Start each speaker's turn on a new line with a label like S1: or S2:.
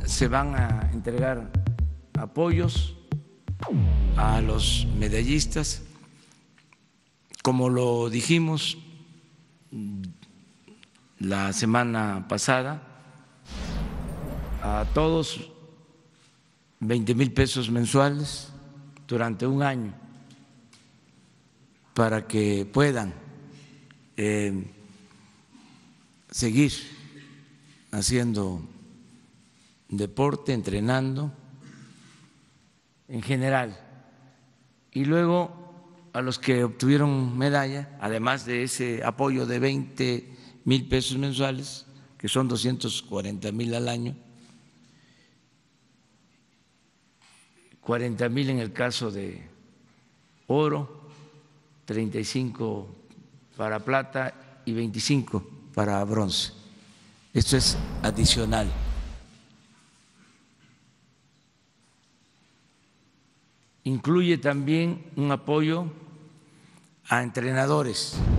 S1: se van a entregar apoyos a los medallistas, como lo dijimos la semana pasada, a todos 20,000 pesos mensuales durante un año para que puedan seguir haciendo deporte, entrenando en general. Y luego a los que obtuvieron medalla, además de ese apoyo de 20,000 pesos mensuales, que son 240,000 al año, 40,000 en el caso de oro, 35 para plata y 25 para bronce. Esto es adicional. Incluye también un apoyo a entrenadores